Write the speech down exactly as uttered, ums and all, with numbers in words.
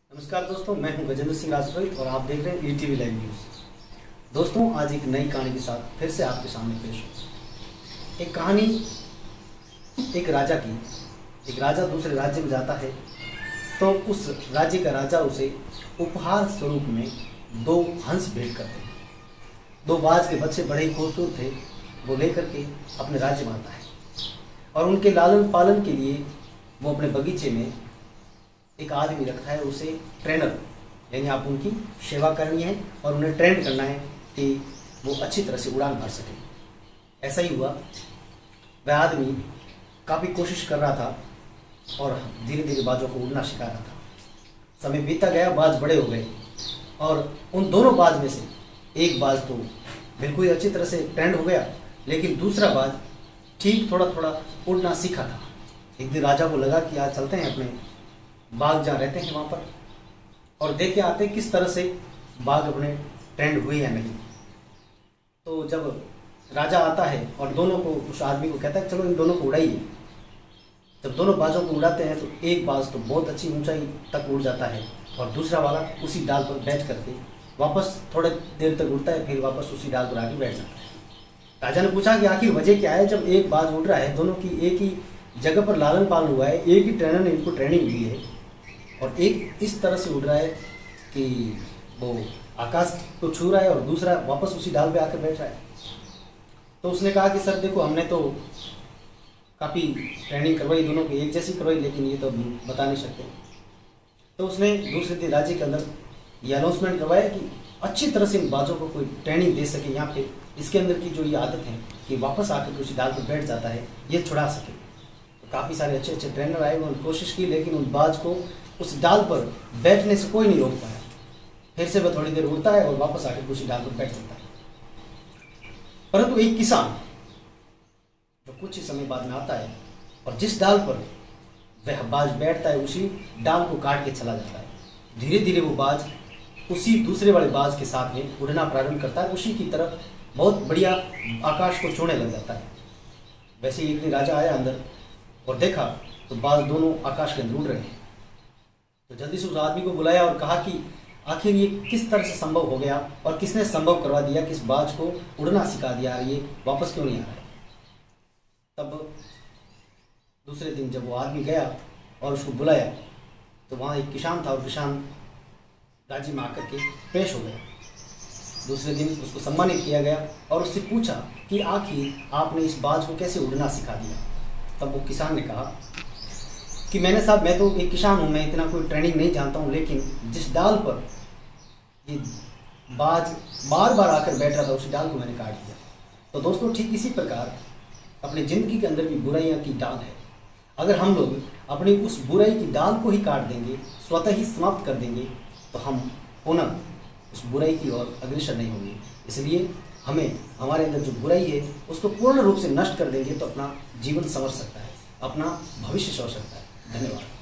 नमस्कार दोस्तों, मैं हूं गजेंद्र सिंह राजपुरोहित और आप देख रहे हैं ईटीवी लाइव न्यूज़। दोस्तों, आज एक नई कहानी के साथ फिर से आपके सामने पेश हूं। एक कहानी एक राजा की। एक राजा दूसरे राज्य में जाता है तो उस राज्य का राजा उसे उपहार स्वरूप में दो हंस भेंट करते हैं। दो बाज के बच्चे बड़े ही खूबसूरत थे, वो लेकर के अपने राज्य में आता है और उनके लालन पालन के लिए वो अपने बगीचे में एक आदमी रखता है, उसे ट्रेनर, यानी आप उनकी सेवा करनी है और उन्हें ट्रेन करना है कि वो अच्छी तरह से उड़ान भर सके। ऐसा ही हुआ। वह आदमी काफ़ी कोशिश कर रहा था और धीरे धीरे बाजों को उड़ना सिखा रहा था। समय बीता गया, बाज बड़े हो गए और उन दोनों बाज में से एक बाज तो बिल्कुल ही अच्छी तरह से ट्रेंड हो गया, लेकिन दूसरा बाज ठीक थोड़ा थोड़ा उड़ना सीखा था। एक दिन राजा को लगा कि आज चलते हैं अपने बाघ जहाँ रहते हैं वहाँ पर और देख के आते किस तरह से बाघ अपने ट्रेंड हुए या नहीं। तो जब राजा आता है और दोनों को, उस आदमी को कहता है चलो इन दोनों को उड़ाइए। जब दोनों बाजों को उड़ाते हैं तो एक बाज तो बहुत अच्छी ऊंचाई तक उड़ जाता है और दूसरा वाला उसी डाल पर बैठ करके वापस थोड़े देर तक उड़ता है, फिर वापस उसी डाल पर आके बैठ जाता है। राजा ने पूछा कि आखिर वजह क्या है, जब एक बाज उड़ रहा है, दोनों की एक ही जगह पर लालन पालन हुआ है, एक ही ट्रेनर ने इनको ट्रेनिंग दी है और एक इस तरह से उड़ रहा है कि वो आकाश को छू रहा है और दूसरा वापस उसी डाल पे आकर बैठ रहा है। तो उसने कहा कि सर देखो, हमने तो काफ़ी ट्रेनिंग करवाई, दोनों को एक जैसी करवाई, लेकिन ये तो बता नहीं सकते। तो उसने दूसरे दिन राज्य के अंदर ये अनाउंसमेंट करवाया कि अच्छी तरह से इन बाजों को कोई ट्रेनिंग दे सके, यहाँ पे इसके अंदर की जो ये आदत है कि वापस आकर उसी डाल पर बैठ जाता है, ये छुड़ा सके। तो काफ़ी सारे अच्छे अच्छे ट्रेनर आए, उन्होंने कोशिश की, लेकिन उन बाज को उस डाल पर बैठने से कोई नहीं रोक पाया। फिर से वह थोड़ी देर उड़ता है और वापस आकर उसी डाल पर बैठ जाता है। परंतु एक किसान जो कुछ ही समय बाद में आता है और जिस डाल पर वह बाज बैठता है उसी डाल को काट के चला जाता है। धीरे धीरे वो बाज उसी दूसरे वाले बाज के साथ में उड़ना प्रारंभ करता है, उसी की तरफ बहुत बढ़िया आकाश को छूने लग जाता है। वैसे ही एक दिन राजा आया अंदर और देखा तो बाज दोनों आकाश के अंदर उड़ रहे हैं। तो जल्दी से उस आदमी को बुलाया और कहा कि आखिर ये किस तरह से संभव हो गया और किसने संभव करवा दिया कि इस बाज को उड़ना सिखा दिया, ये वापस क्यों नहीं आ रहा है। तब दूसरे दिन जब वो आदमी गया और उसको बुलाया तो वहाँ एक किसान था और किसान राज्य में आकर के पेश हो गया। दूसरे दिन उसको सम्मानित किया गया और उससे पूछा कि आखिर आपने इस बाज को कैसे उड़ना सिखा दिया। तब वो किसान ने कहा कि मैंने साहब, मैं तो एक किसान हूँ, मैं इतना कोई ट्रेनिंग नहीं जानता हूँ, लेकिन जिस डाल पर ये बाज बार बार आकर बैठ रहा था उसी डाल को मैंने काट दिया। तो दोस्तों, ठीक इसी प्रकार अपनी ज़िंदगी के अंदर भी बुराइयाँ की डाल है। अगर हम लोग अपनी उस बुराई की डाल को ही काट देंगे, स्वतः ही समाप्त कर देंगे, तो हम पुनः उस बुराई की ओर अग्रसर नहीं होंगे। इसलिए हमें हमारे अंदर जो बुराई है उसको पूर्ण रूप से नष्ट कर देंगे तो अपना जीवन संवर सकता है, अपना भविष्य संवर सकता है। धन्यवाद।